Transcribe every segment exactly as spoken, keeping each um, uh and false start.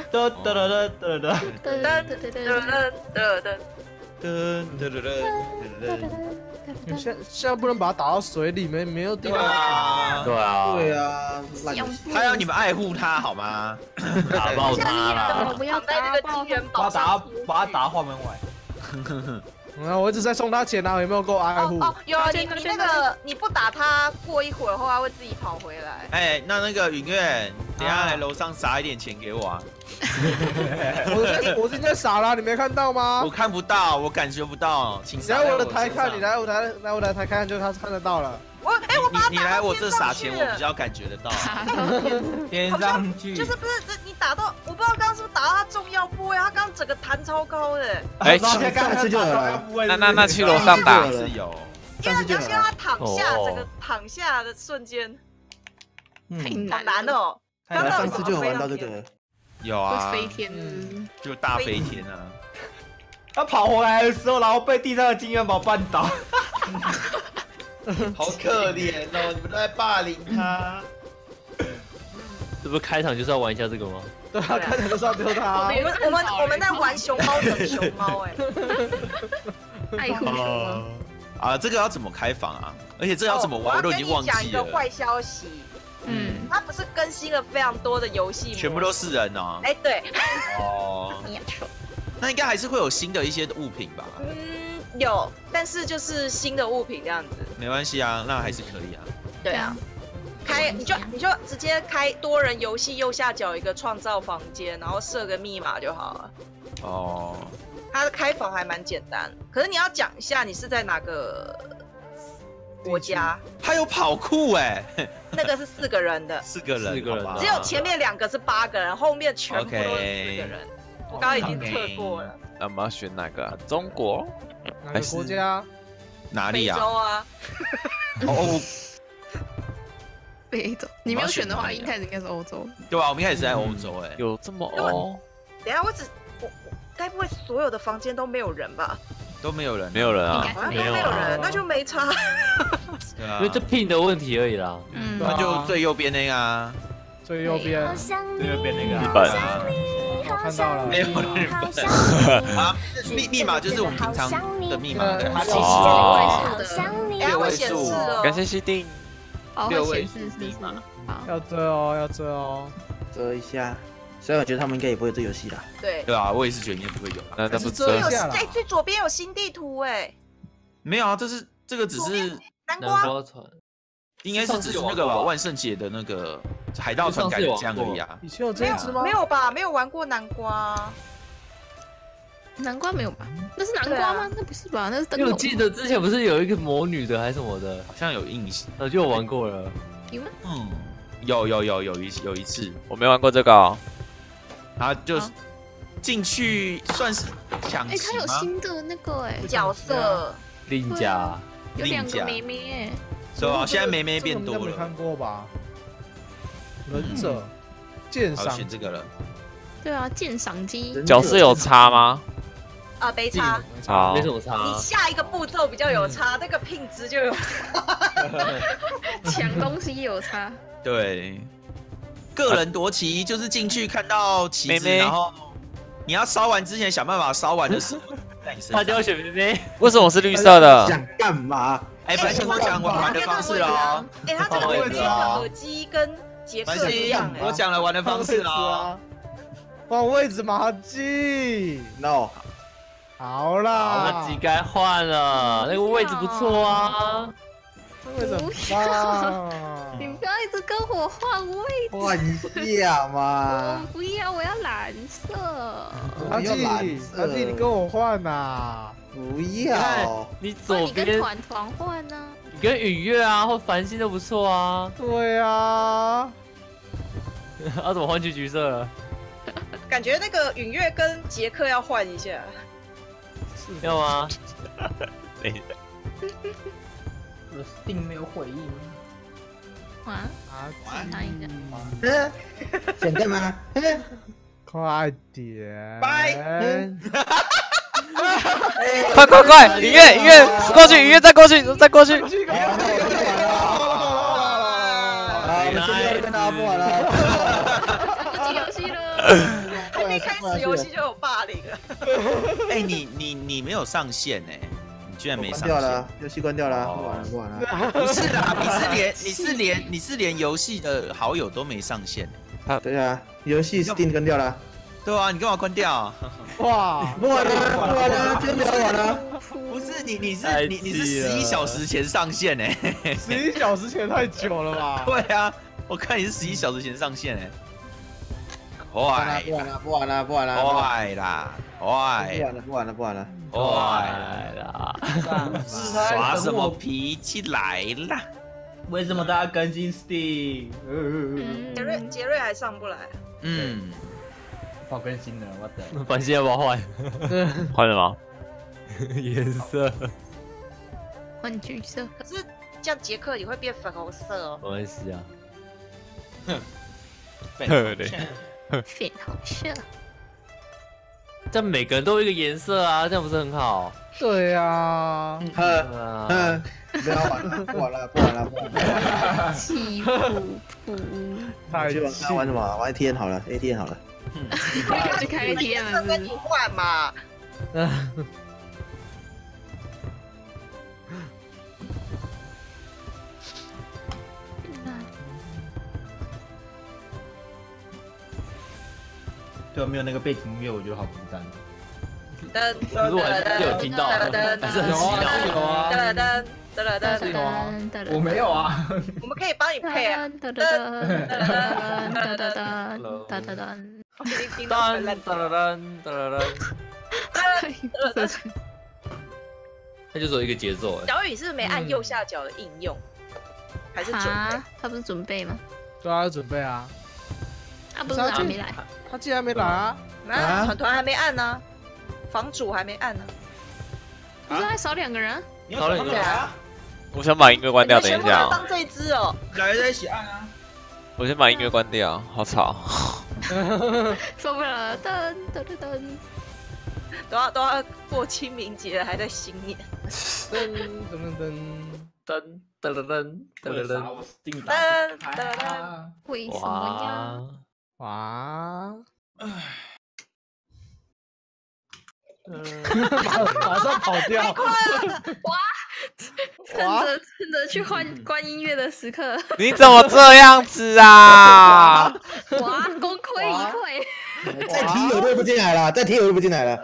得得得得得得。 噔噔噔噔噔噔。 噔噔噔噔噔。 你现现在不能把它打到水里面，没有地对方。 啊， 对啊， 对啊，烂游戏。 他要你们爱护他好吗？ 打爆他啦！ 我不要在这个金元宝把他打上。 把他打画门外。 啊，我一直在送他钱啊，有没有够爱护？ 哦，有啊，你你那个你不打他，过一会儿后他会自己跑回来。 哎，那那个允月，等下来楼上撒一点钱给我啊！ 我在我今天傻了，你没看到吗我？看不到，我感觉不到，请你来撒在我的台看， 身上你来我台来我的台看，就他看得到了。 我哎，我把他你你来我这撒钱，我比较较感觉得到。 天上去。 就是不是这你打到，我不知道刚刚是不是打到他重要部位，他刚刚整个弹超高的， 哎上上次就有了那那那去楼上打。 是有。 因为他你要先让他躺下， 哦整个躺下的瞬间， 太嗯， 好难难哦。刚刚上次就有玩到这个。 有啊， 飞天， 就大飞天啊！ 他跑回来的时候，然后被地上的金元宝绊倒。 好可怜哦，你们都在霸凌他。 这不是开场就是要玩一下这个吗？ 对啊，看起来就是要丢他。 我们我们我们在玩熊猫等熊猫哎， 爱护熊猫。 啊，这个要怎么开房啊？而且这个要怎么玩，我都已经忘讲一记了。 个坏消息， 嗯， 它不是更新了非常多的游戏， 全部都是人哦。 哎，对， 哦， 没有错。 那应该还是会有新的一些物品吧？ 嗯，有，但是就是新的物品这样子。 没关系啊，那还是可以啊。 对啊，开你就你就直接开多人游戏，右下角有一个创造房间，然后设个密码就好了。 哦， 它的开房还蛮简单，可是你要讲一下你是在哪个国家。 还有跑酷哎， 那个是四个人的， 四个人， 四个人好吧只有前面两个是八个人，后面全部都是 OK 四个人。我刚刚已经测过了。 那我们要选哪个啊？中国？ 哪个国家？ 美哪里啊？ 洲啊， 哦， 北洲，你没有选的话， 我要选哪里啊一开始应该是欧洲。 对啊，我们一开始在欧洲哎。 有这么哦？ 等一下我只我我该不会所有的房间都没有人吧？ 都没有人， 没有人啊应。 好像都该是没有没有啊人，那就没差。 对啊因为这 pin 的问题而已啦。 嗯， 那就最右边那个啊。 最右边。 对右边那个啊。 日本。 我看到了。 没有日本啊，密密码就是我们平常的密码，对它哦位数的， 哎， 六位会显示数哦。 感谢西定。 哦， 六位会显示是不是？好， 要遮哦，要遮哦。 遮一下。虽然我觉得他们应该也不会这游戏啦。 对， 对啊，我也是觉得应该不会有啊。 那那不是遮有遮一下啦哎，最左边有新地图哎， 没有啊，这是这个只是南南瓜瓜船。 应该是只是那个吧，万圣节的那个海盗船改成这样而已啊。 以前有这没有一只吗？ 没。有吧？没有玩过南瓜。 南瓜没有吧？那是南瓜吗？那不是吧？那是灯笼。 因为我记得之前不是有一个魔女的还是什么的， 好像有印象。 我就有玩过了。 有吗？ 嗯，有有有有一有一次， 我没玩过这个哦。 然后就是好进去算是抢哎，它有旗吗？ 新的那个哎， 角色， 令甲， 有两令甲个妹妹哎。 是吧？现在妹妹变多了这个应该没看，过吧？忍者、鉴好赏选这个了。 对啊，鉴赏机。 角色有差吗？ 啊，没差。 好没，什么你差。 下一个步骤比较有差，那个品质就有。 抢东西有差。 对，个人夺旗就是进去看到旗子， 妹妹然后你要烧完之前想办法烧完的时候在你身上。 他就要选妹妹。 为什么是绿色的？ 想干嘛？ 哎，反正我讲玩玩的方式哦。 哎，他这个位置耳机跟杰反克一样正我讲了玩的方式哦。 换位置马机。 No， 好啦， 那机该换了，那个位置不错啊。 位置很棒。 你不要一直跟我换位置。 换一下我嘛。 不要，我要蓝色。 阿纪， 要蓝阿纪，你跟我换呐。 不要。 你不然左边你跟团团换呢？ 你跟允月啊或繁星都不错啊。 对啊。 要怎么换去橘色了？ 感觉那个允月跟杰克要换一下。 要吗？ 我的 Steam 没有回应。 啊， 阿看一下。 嗯，想干嘛？嗯， 快点。 拜快快快！音乐音乐过去，音乐再过去，再过去。 好，我们现在跟大家不玩了。 不进游戏了。 不玩一开始游戏就有霸凌了。 哎，你你你没有上线哎，你居然没上线。 关掉了，游戏关掉了，不玩了不玩了。 不是啦，你是连你是连你是连游戏的好友都没上线。 对啊，游戏 Steam 关掉了。 对啊，你干嘛关掉？ 哇， 不玩了不玩了，今天不要玩了。 不是你你是你你是十一小时前上线哎， 十一小时前太久了吧？ 对啊，我看你是十一小时前上线哎。快！ 不玩了不玩了不玩了， 快啦！快！ 不玩了不玩了不玩了， 快啦！耍什么脾气来啦？ 为什么大家更新 Steam？ 杰瑞杰瑞还上不来。 嗯， 跑更新了，我的。 反正要不要换？ 换了吗？ 颜色， 换橘色。 可是这样杰克也会变粉红色哦。 没关系啊。 对。 粉红色。 这样每个人都有一个颜色啊，这样不是很好？ 对呀。 呵呵，不要玩了，不玩了，不玩了，不玩了。 气噗噗。 太去玩玩什么？玩 A T M 好了 ，A T M 好了。 去开 A T M 了。 跟你换嘛。 对，没有那个背景音乐，我觉得好孤单。 噔可是我还是有听到，还是很洗脑。 有啊， 噔噔噔噔噔有啊，我没有啊。 我们可以帮你配啊。 噔噔噔噔噔噔噔噔噔噔。 叮叮噔噔噔噔噔噔。他就只有一个节奏哎。 小雨是不是没按右下角的应用，还是准备？ 他不是准备吗？ 对啊，准备啊。 他不是还没来？ 他竟然没来啊！ 啊，团团还没按呢，房主还没按呢。 不是还少两个人？ 少两个人啊！ 我想把音乐关掉，等一下。 当这一只哦。 来在一起按啊！ 我先把音乐关掉，好吵。 受不了了，噔噔噔噔。 都要都要过清明节了，还在新年。 噔噔噔噔噔噔噔噔噔我定噔噔噔。 为什么呀？ 哇！马上跑掉！ 哇！趁着趁着去换关音乐的时刻， 你怎么这样子啊？ 哇！功亏一篑。 再提我就不进来了，再提我就不进来了。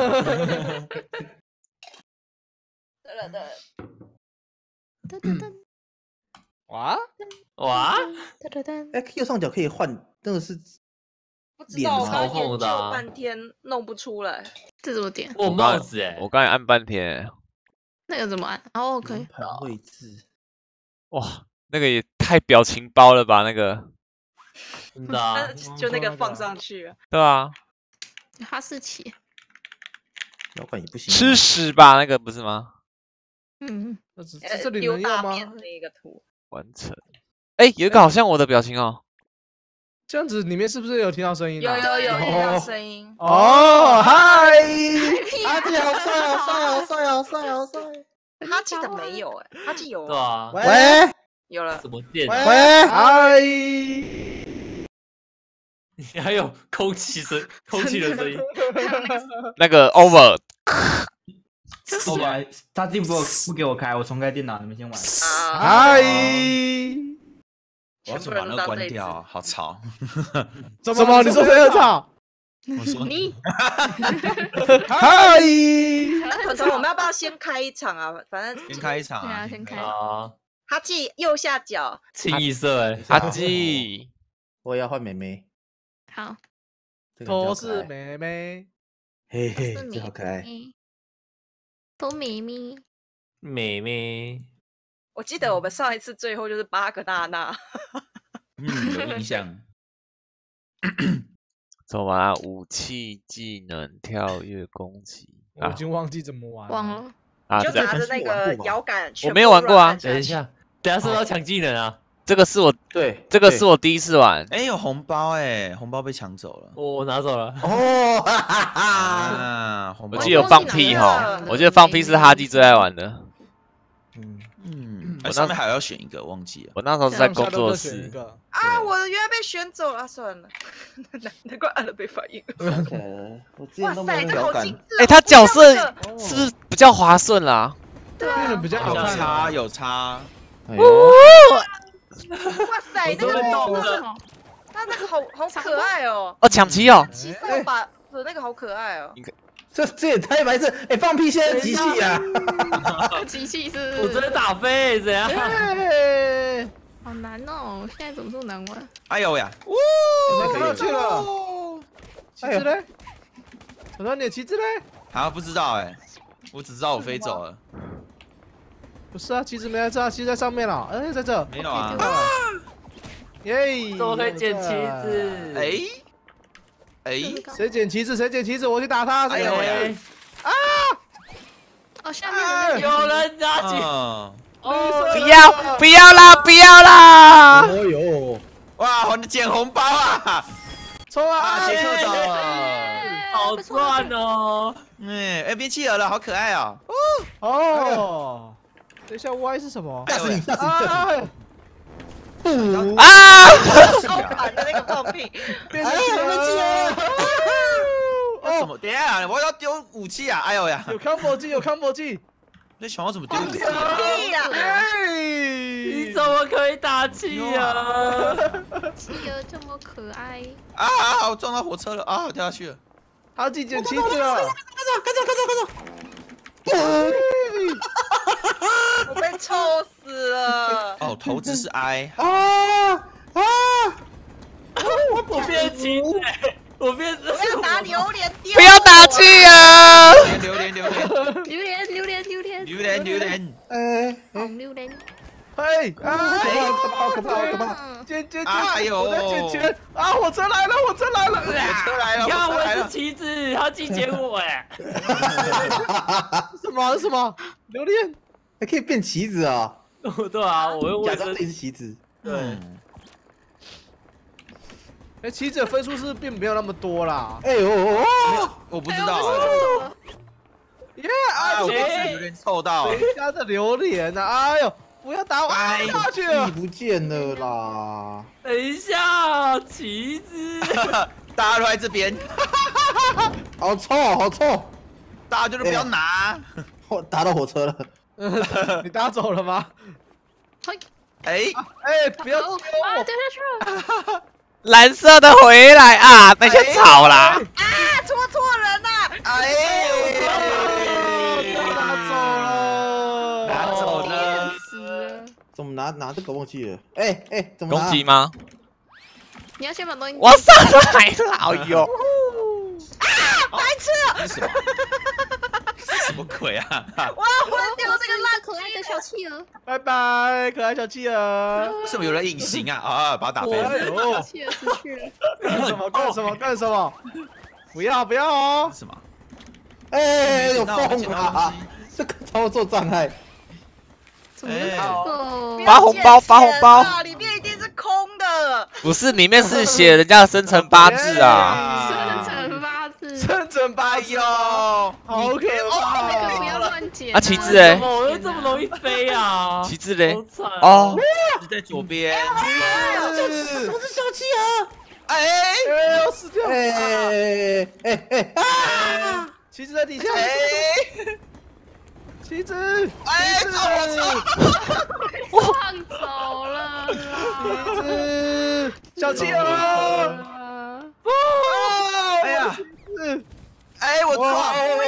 对了对了。 噔噔噔。 哇哇！ 噔噔噔。 哎，右上角可以换，真的是。 不知道，我嘲讽的研究半天弄不出来。 这怎么点？ 我帽子哎！ 我刚才按半天。 那个怎么按？哦，可以。 位置。 哇，那个也太表情包了吧？那个。 真的啊。 就那个放上去。 对啊。 哈士奇。 老板也不行。 吃屎吧，那个不是吗？ 嗯。 这这里能用吗？ 那个图。 完成。哎，有一个好像我的表情哦。 这样子里面是不是有听到声音？ 有有有听到声音。 哦，嗨！阿基好帅，好帅，好帅，好帅，好帅！ 哈基的没有哎，哈基有。 对啊。 喂， 有了。 怎么电？ 喂，嗨！ 你还有空气声，空气的声音。 那个 over。 over， 他进不不给我开，我重开电脑，你们先玩。 嗨！ 我要怎么把那个关掉？好吵！ 怎么？你说谁很吵？ 我说你。 嗨！ 团团，我们要不要先开一场啊？反正先开一场对啊，先开。 啊。 哈基右下角。 清一色哎， 哈基。 我要换妹妹。 好。 都是妹妹。 嘿嘿，真好可爱。 都妹妹。 妹妹。 我记得我们上一次最后就是八个娜娜， 嗯，有印象。 怎么玩啊？武器、技能、跳跃、攻击。 我已经忘记怎么玩。 忘了。 啊， 就拿着那个摇杆。 我没有玩过啊。 等一下，等下是不是要抢技能啊？ 这个是我对， 这个是我第一次玩。 哎，有红包哎，红包被抢走了。 我拿走了。 哦，哈哈哈！红包。 我记得有放屁哈，我记得放屁是哈基最爱玩的。 嗯嗯， 哎，上面还要选一个，忘记了。 我那时候是在工作选一室。 个。 啊，我的原来被选走了，算了，难难怪按了被反应。 我之前都没哇塞， 有表感这好精。致。 哎，他角色这个是不是比较滑顺啦？ 对啊变得，比较好有看。 差有差， 哎呦， 哇塞，那个那是什么？ 他那个好好可爱哦， 哦，抢旗哦， 骑扫把的那个好可爱哦。 这这也太白痴！哎，放屁！现在机器啊！ 机器是？ 我真的打飞，怎样？ 哎， 好难哦，现在怎么这么难玩？ 哎呦呀， 我上去了。旗子嘞？找到你的旗子嘞？ 啊不知道哎，我只知道我飞走了。 不是啊，旗子没在这啊，旗子在上面了。哎，在这。 没有啊， 耶！ 怎么可以捡旗子？ 哎哎， 谁捡旗子？谁捡旗子？我去打他！ 哎呦呀， 哦，下面的有人拿起， 嗯， 哦， 不要不要啦，不要啦！ 哦呦， 哇，我捡红包啊！ 冲啊！ 啊，杰克走了。 好赚哦！ 嗯，哎，变企鹅了，好可爱哦。 哦，等一下 Y 是什么？ 吓死你！吓死你！吓死你！ 啊！ 超烦的那个放屁， 变成企鹅！ 哦，怎么？等一下，我要丢武器啊！哎呦呀， 有 combo 技，有 combo 技。 那小王怎么丢武器？ 屁呀！ 你怎么可以打气啊？ 企鹅这么可爱， 啊啊！我撞到火车了啊！掉下去了。 他自己捡旗子了。 我被臭死了。 哦，投掷是 I。 啊啊！ 我变旗子，我变我要拿榴莲丢。 不要打气啊！ 榴莲榴莲榴莲榴莲榴莲榴莲榴莲， 哎红榴莲， 嘿，啊！ 可怕！可怕！可怕！可怕！ 嗯， 捡捡哎呦我在捡钱啊！火车来了，火车来了！ 火车来了， 你看我是火车来了。 旗子，他拒绝我哎！ 什么什么榴莲？ 还可以变旗子啊！ 对啊，我用卫生假装自己是旗子。 对， 哎，旗子的分数是并没有那么多啦。 哎呦哦！ 我不知哎道我是怎么了？ 耶！ 哎，我啊， 被榴莲臭到。 谁家的榴莲啊？哎呦，不要打我！ 哎下去屁了。 不见了啦！ 等一下，旗子， 大家都在这边， 好臭，好臭！ 大家就是不要拿。 我打到火车了。 你打走了吗？ 嘿， 哎， 哎，不要哦啊，掉下去了， 蓝色的回来啊！那些草啦， 啊，戳错人啦！ 哎， 拿走了， 拿走变了。 死了。 怎么拿拿这个忘记了？哎哎，怎么拿攻击？吗？ 你要先把东西， 我上来了，哎呦！ 白痴！ 这是什么？什么鬼啊？ 我要昏掉这个烂可爱的小企鹅， 拜拜，可爱小企鹅。 为什么有人隐形啊？啊，把它打飞哎了。 呦， 企鹅失去了， 干什么干什么干什么？不要不要哦！ 什么？ 哎，有捡到缝捡到啊！这个操作障碍。 怎么会这个？ 发红包发红包啊！里面一定是空的。 不是，里面是写人家的生辰八字啊。 生辰八字， 生辰八哎字， 呦， 好可怕！ 那个不要乱捡。 啊，旗帜哎怎，么我会这么容易飞啊？ 旗帜嘞好？惨哦， 是在左边。 是我是小企鹅。 哎， 哎呦，死掉！ 哎哎哎啊！ 旗子在底下， 哎， 旗子， 哎， 旗走我子， 放走了啦。 旗子，小企鹅， 啊哎呀， 是哎，我撞！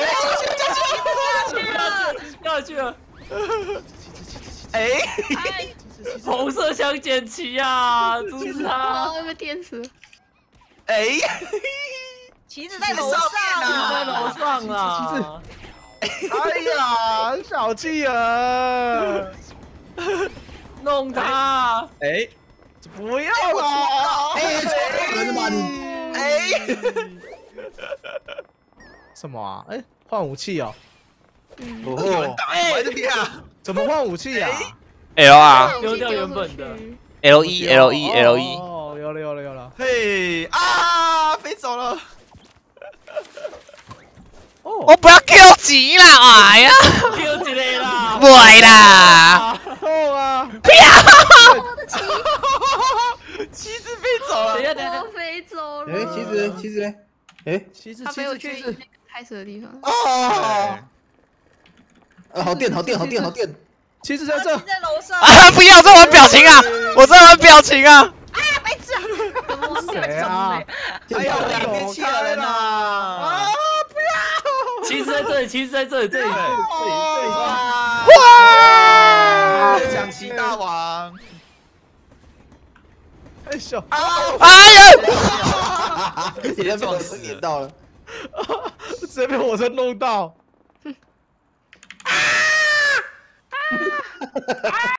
掉下去了， 哎， 哎， 红色想捡旗啊！阻止他！ 哦，被电死了。 哎， 旗子在楼上在啊！ 楼上啦！ 哎呀，小企鹅， 弄他！ 哎， 不要啦！ 哎，超人吧你！ 哎， 什么啊？哎，换武器哦？ 有人哦， 打你在这边啊！ 怎么换武器啊？ L 啊丢掉原本的 ，L 一 L 一 L 一， 哦，有了有了有了。 嘿啊，飞走了！ 哦， 我不要 Q 级啦！哎呀， 丢起来啦！ 不会啦！ 痛啊！ 我的旗， 旗子飞走了等一。下，等一下， 我飞走了。 哎，旗子旗子嘞？哎， 旗子他没有旗子旗子去那个，开始的地方。 啊！啊，好电好电好电好电！ 旗子在这他。在楼上。 啊！不要，这玩表情啊！我在玩表情啊！ 哎呀，白痴！ 怎么往谁啊？ 哎呀，两边气的人呐！ 旗子在这里，旗子在这里，这里，这里，这里。 哇！奖旗大王。 哎咻！ 哎呀！ 直接被我车碾到了。 直接被火车弄到。